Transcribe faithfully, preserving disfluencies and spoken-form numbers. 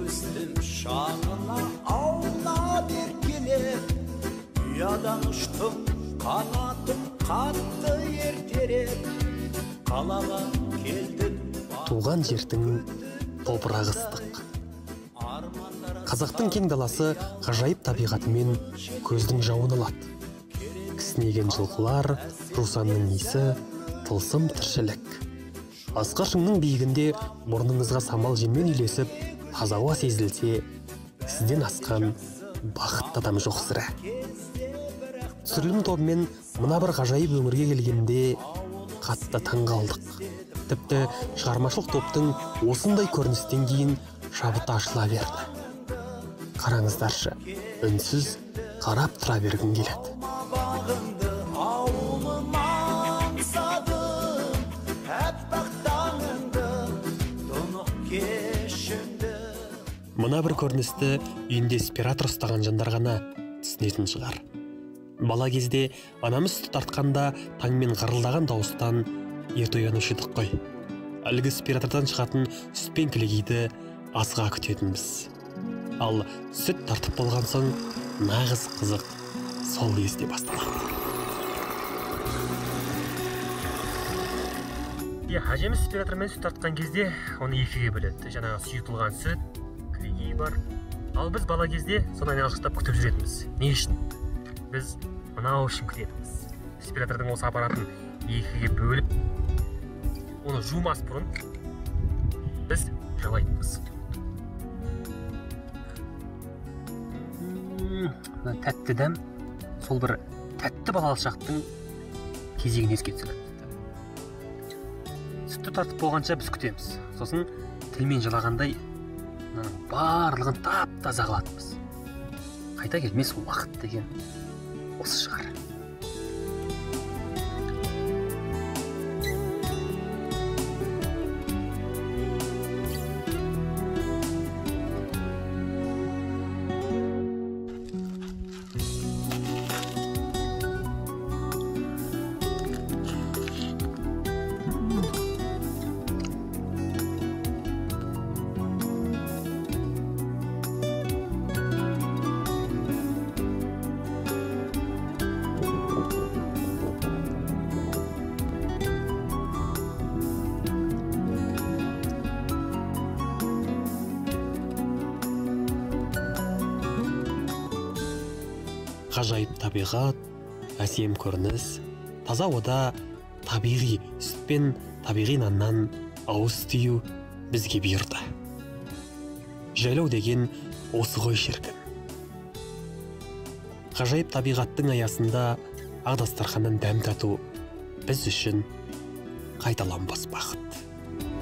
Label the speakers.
Speaker 1: Göğüstüm şanına ağla derkine, Uyadan uçtum kanatım katты ертерек, Қалаға келдім.
Speaker 2: Туған жердің топырағы ыстық. Қазақтың кең даласы ғажайып табиғатымен көздің жауын алады. Кісінеген жылқылар, жусанның иісі, тылсым тіршілік. Асқар шыңның биігінде мұрныңызға самал желмен үйлесіп, таза ауа сезілсе, сізден асқан бақытты адам жоқ сірә. Түсірілім тобымен мына бір ғажайып өңірге келгенде қатты таңғалдық. Тіпті шығармашылық топтың осындай көріністен кейін шабыты ашыла берді. Қараңыздаршы, үнсіз қарап тұра бергім келеді. Мына бір көріністі үйінде спиратор ұстаған жандар ғана түсінетін шығар. Бала кезде анамыз сүт тартқанда таңмен ғырылдаған дауыстан ерте оянушы едік қой. Әлгі спиратордан шығатын сүт пен кілегейді асыға күтетінбіз. Ал сүт тартып болған соң нағыз қызық сол кезде басталады. Әжеміз спиратормен сүт тартқан кезде оны екіге бөледі. Жаңағы сұйытылған сүт, кілегей бар. Ал біз бала кезде соны айналшықтап күтіп жүретінбіз. Не үшін? Біз мынау үшін күтетінбіз. Спиратордың осы аппаратын екіге бөліп, оны жумас бұрын біз жабайтынбыз. Тәтті дәм сол бір тәтті балалық шақтың кезегін еске түсіреді. Сүтті тартып болғанша біз күтеміз. Сосын тілмен жалағандай барлығын тап-таза қылатынбыз. Қайта келмес уақыт деген осы шығар. Ғажайып табиғат, әсем көрініс, таза ауада табиғи сүт пен табиғи наннан ауыз тию бізге бұйырды. Жайлау деген осы ғой шіркін. Ғажайып табиғаттың аясында ақ дастарханнан дәм тату біз үшін қайталанбас бақыт.